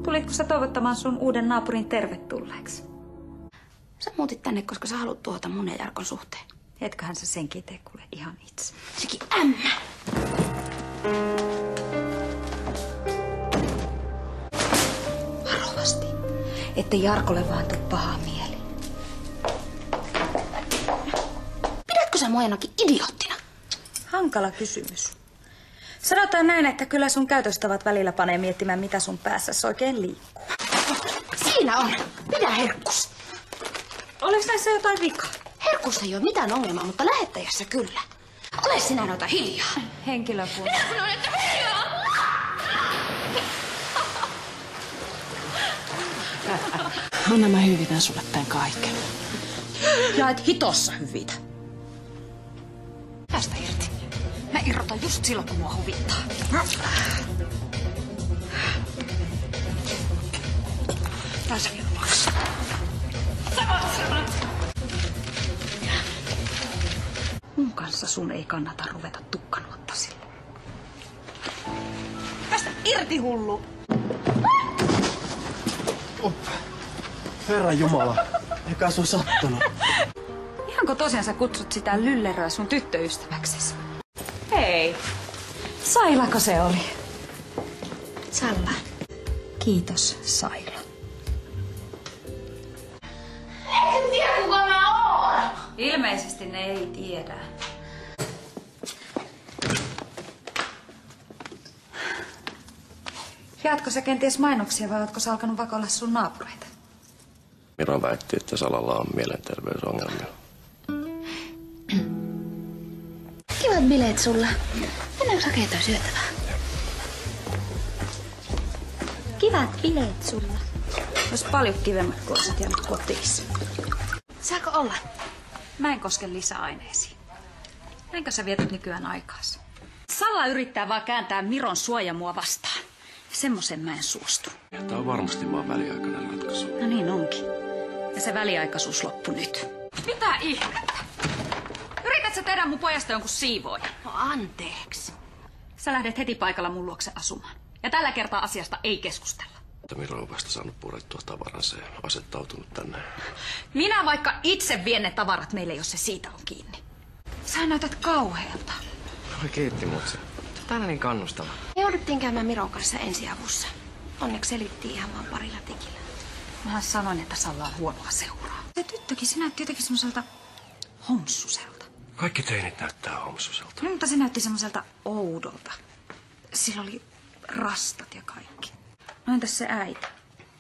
Tulitko sä toivottamaan sun uuden naapurin tervetulleeksi? Sä muutit tänne, koska sä haluat tuhota mun ja Jarkon suhteen. Etköhän sä senkin tee kuule ihan itse. Sekin ämmä. Varovasti, ettei Jarkolle vaan tuu pahaa mieli. Pidätkö sä mua jonakin idioottina? Hankala kysymys. Sanotaan näin, että kyllä sun käytöstavat välillä panee miettimään, mitä sun päässäsi oikein liikkuu. Siinä on. Pidä herkkus. Olis näissä jotain vikaa? Herkussa ei ole mitään ongelmaa, mutta lähettäjässä kyllä. Ole sinä noita hiljaa. Henkilökunta. Minä sanoin, että hiljaa! Anna mä hyvitän sulle tän kaiken. Ja et hitossa hyvitä. Päästä irti. Mä irrotan just silloin, kun mua huvittaa. Pääsä ilmaksi. Mun kanssa sun ei kannata ruveta tukkanuottasille. Päästä irti, hullu! Herran Jumala, eikä se ole sattunut. Ihanko tosiaan sä kutsut sitä lylleröä sun tyttöystäväksesi? Hei, Sailako se oli? Salla. Kiitos, Saila. En tiedä, kuka mä oon! Ilmeisesti ne ei tiedä. Jaatko sä kenties mainoksia vai ootko sä alkanut vakoilla sun naapureita? Miro väitti, että Salalla on mielenterveysongelmia. Kivat bileet sulla. Mennäänkö hakemaan syötävää? Kivat bileet sulla. Olisi paljon kivemmat, kun olisit jäänyt kotiisi. Saako olla? Mä en koske lisäaineisiin. Näinkö sä vietät nykyään aikaasi? Salla yrittää vaan kääntää Miron suojamua vastaan. Semmoisen mä en suostu. Ja tää on varmasti vaan väliaikainen ratkaisu. No niin onkin. Ja se väliaikaisuus loppu nyt. Mitä ihmettä? Yrität sä tehdä mun pojasta jonkun siivooja? No anteeksi. Sä lähdet heti paikalla mun luokse asumaan. Ja tällä kertaa asiasta ei keskustella. Mutta Miro on vasta saanut purettua tavaransa ja asettautunut tänne. Minä vaikka itse vien ne tavarat meille, jos se siitä on kiinni. Sä näytät kauhealta. Oi kiitti mutsi. Tää on niin kannustava. Me jouduttiin käymään Miron kanssa ensiavussa. Onneksi selittiin ihan vaan parilla tikillä. Mähän sanoin, että Salla on huonoa seuraa. Se tyttökin, se näytti jotenkin semmoiselta homsuselta. Kaikki teinit näyttää homsuselta. No, mutta se näytti semmoiselta oudolta. Sillä oli rastat ja kaikki. No entäs se äiti?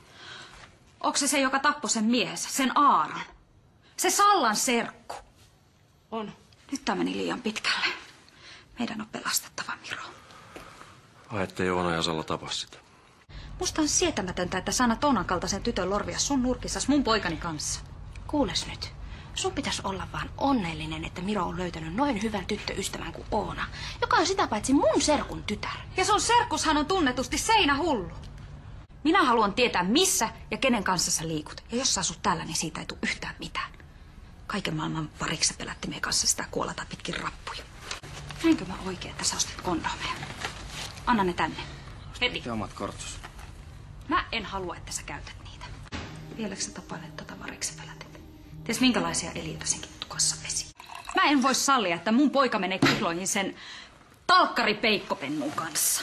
Onko se se, joka tappoi sen miehensä, sen Aaron? Se Sallan serkku? On. Nyt tämä meni liian pitkälle. Meidän on pelastettava Miro. Ai ettei Oona ja Salla tapa sitä. Musta on sietämätöntä, että sä annat Oonan kaltaisen tytön lorvia sun nurkissas mun poikani kanssa. Kuules nyt. Sun pitäisi olla vaan onnellinen, että Miro on löytänyt noin hyvän tyttöystävän kuin Oona, joka on sitä paitsi mun serkun tytär. Ja sun serkkushan on tunnetusti seinähullu. Minä haluan tietää, missä ja kenen kanssa sä liikut. Ja jos sä asut täällä, niin siitä ei tule yhtään mitään. Kaiken maailman pariksi pelätti meidän kanssa sitä kuolata pitkin rappuja. Näinkö mä oikein, että sä ostit kondomeja? Anna ne tänne. Heti. Ja omat kortsus. Mä en halua, että sä käytät niitä. Vieläkö sä tapailet tota variksi pelätit? Ties minkälaisia eliöitä senkin tukassa pesi. Mä en voi sallia, että mun poika menee kihloihin sen talkkaripeikkopennun kanssa.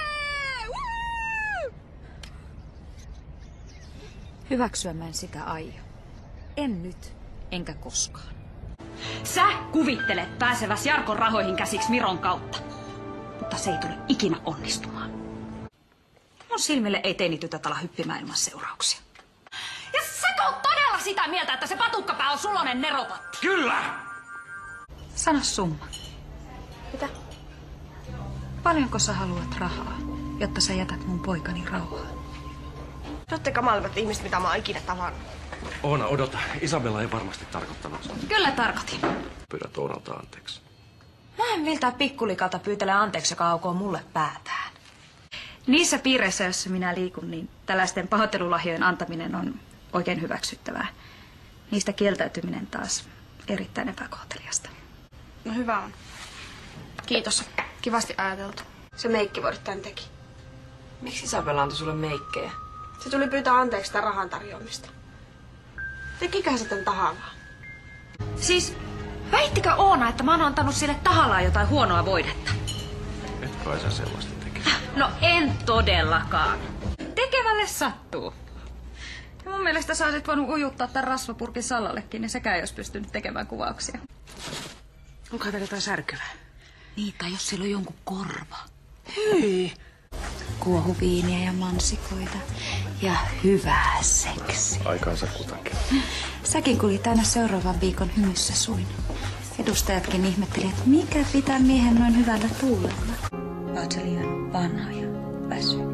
Hyväksyä mä en sitä aio. En nyt, enkä koskaan. Sä kuvittelet pääseväs Jarkon rahoihin käsiksi Miron kautta. Mutta se ei tule ikinä onnistumaan. Mun silmille ei teinitytöt ala hyppimään ilman seurauksia. Ja säkö oot todella sitä mieltä, että se patukkapää on sulonen neropatti? Kyllä! Sano summa. Mitä? Paljonko sä haluat rahaa, jotta sä jätät mun poikani rauhaan? Te ootte kamalimmat ihmiset, mitä mä oon ikinä tavannut. Oona, odota. Isabella ei varmasti tarkoittanut sitä. Kyllä tarkoitin. Pyydät Oonalta anteeksi. Mä en miltään pikkulikalta pyytele anteeksi, joka aukoo mulle päätään. Niissä piireissä, joissa minä liikun, niin tällaisten pahoittelulahjojen antaminen on oikein hyväksyttävää. Niistä kieltäytyminen taas erittäin epäkohteliasta. No hyvä on. Kiitos. Kivasti ajateltu. Se meikkivuodet tän teki. Miksi Isabella antoi sulle meikkejä? Se tuli pyytää anteeksi sitä rahan tarjoamista. Tekiköhän se tän tahallaan? Siis, väittikö Oona, että mä oon antanut sille tahallaan jotain huonoa voidetta? Et kai sä sellaista tekisi. No en todellakaan. Tekevälle sattuu. Ja mun mielestä sä olisit voinut ujuttaa tämän rasvapurkin Sallallekin, niin sekään ei olisi pystynyt tekemään kuvauksia. Onkohan täällä jotain särkyvää? Niin, tai jos siellä on jonkun korva. Hyi. Kuohuviiniä ja mansikoita. Ja hyvää seksiä. Aikaansa kutakin. Säkin kulit aina seuraavan viikon hymyssä suin. Edustajatkin ihmetteli, että mikä pitää miehen noin hyvällä tuulella. Oot sä liian vanha ja väsynyt.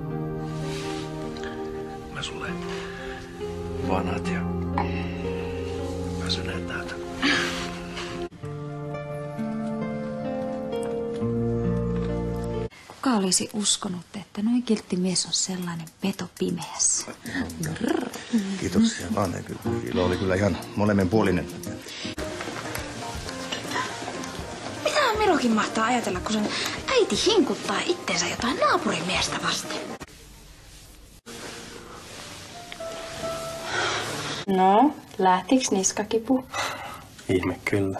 Mä sulle vanhat ja väsyneet näytän. Kuka olisi uskonut, että noin kiltti mies on sellainen peto pimeässä? Kiitoksia vaan. Ilo oli kyllä ihan molemminpuolinen. Mitä Mirokin mahtaa ajatella, kun sen äiti hinkuttaa itteensä jotain naapurimiestä vasten? No, lähtiks niskakipu? Ihme kyllä.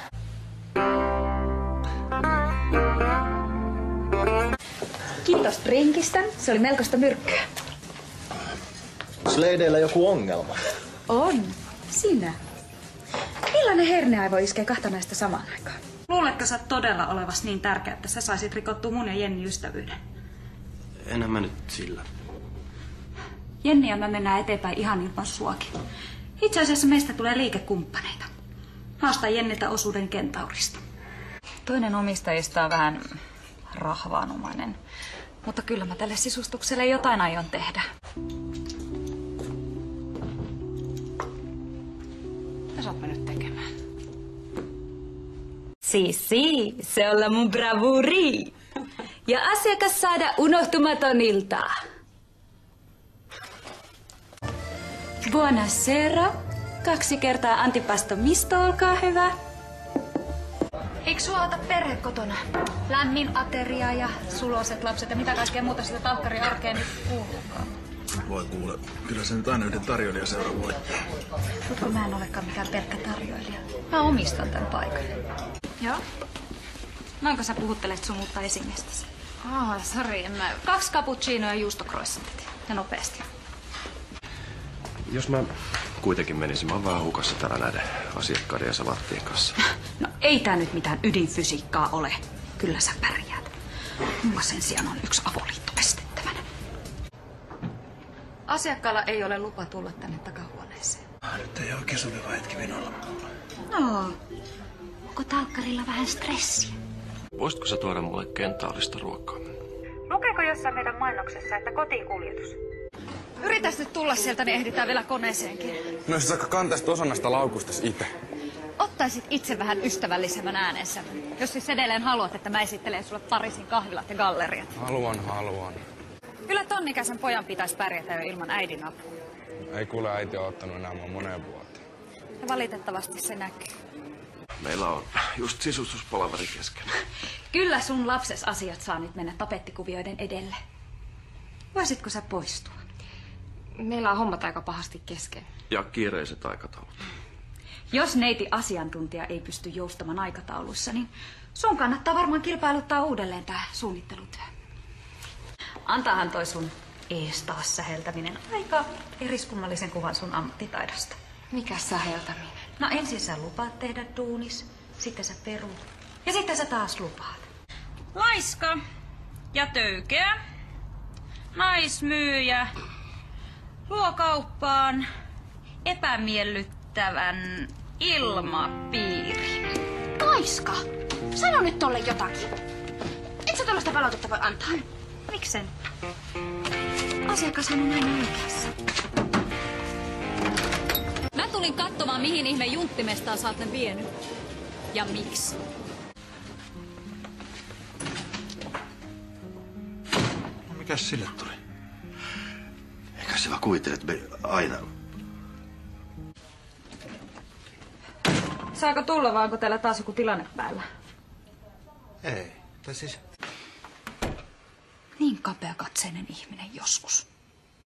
Kiitos drinkistä. Se oli melkoista myrkkyä. Sleideillä joku ongelma. On. Sinä. Millainen herneaivo iskee kahta näistä samaan aikaan? Luuletko sä todella olevas niin tärkeä, että sä saisit rikottua mun ja Jenni ystävyyden? Enhän mä nyt sillä. Jenni ja mä mennään eteenpäin ihan ilman suakin. Itse asiassa meistä tulee liikekumppaneita. Mä ostan Jenniltä osuuden Kentaurista. Toinen omistajista on vähän rahvaanomainen. Mutta kyllä mä tälle sisustukselle jotain aion tehdä. Mitä sä oot mennyt tekemään? Si, se olla mun bravuri. Ja asiakas saada unohtumaton ilta. Buonasera. 2 kertaa antipasto misto, olkaa hyvä. Eikö sua ota perhe kotona? Lämmin ateria ja suloiset lapset ja mitä kaikkea muuta sitä talkkarin arkeen nyt kuuluukaan. Voi kuule, kyllä se nyt aina yhden tarjoilijaseura voittaa. Mutta mä en olekaan mikään pelkkä tarjoilija. Mä omistan tämän paikan. Joo? Noinko sä puhuttelet sun uutta esimiestäsi? Sori, en mä... 2 cappuccinoa ja juustokroissantit. Ja nopeasti. Jos mä kuitenkin menisin, mä oon vähän hukassa täällä näiden asiakkaiden ja salaattien kanssa. No ei tää nyt mitään ydinfysiikkaa ole. Kyllä sä pärjäät. Mulla sen sijaan on 1 avoliitto pestettävänä. Asiakkaalla ei ole lupa tulla tänne takahuoneeseen. Nyt ei oikein sopiva hetki vinolla mulle. No, onko talkkarilla vähän stressiä? Voisitko sä tuoda mulle Kentaurista ruokaa? Lukeeko jossain meidän mainoksessa, että kotiinkuljetus? Yritäs nyt tulla sieltä, niin ehditään vielä koneeseenkin. No jos sä kantaisit osan näistä laukustas itse. Ottaisit itse vähän ystävällisemmän äänensä. Jos siis edelleen haluat, että mä esittelen sulle Pariisin kahvilat ja galleriat. Haluan. Kyllä tonnikäisen pojan pitäisi pärjätä jo ilman äidin apua. Ei kuule, äiti ole ottanut enää mua moneen vuoteen. Ja valitettavasti se näkyy. Meillä on just sisustuspalaveri kesken. Kyllä sun lapses asiat saa nyt mennä tapettikuvioiden edelle. Voisitko sä poistua? Meillä on hommat aika pahasti kesken. Ja kiireiset aikataulut. Jos neiti asiantuntija ei pysty joustamaan aikatauluissa, niin sun kannattaa varmaan kilpailuttaa uudelleen tää suunnittelutyö. Antaahan toi sun ees taas säheltäminen aika eriskummallisen kuvan sun ammattitaidosta. Mikä säheltäminen? No ensin sä lupaat tehdä duunis, sitten sä peruut ja sitten sä taas lupaat. Laiska ja töykeä, naismyyjä, luo kauppaan epämiellyttävän ilmapiirin. Laiska! Sano nyt tolle jotakin. Et sä tollaista palautetta voi antaa. Miksen? Asiakashan on aina oikeassa. Mä tulin katsomaan, mihin ihme junttimestaan sä oot ne vienyt. Ja miksi. No mikäs sille tuli? Eikä se vaan kuvittelet, että me aina... Saako tulla vai onko täällä taas joku tilanne päällä? Ei, tai siis... Niin kapeakatseinen ihminen joskus.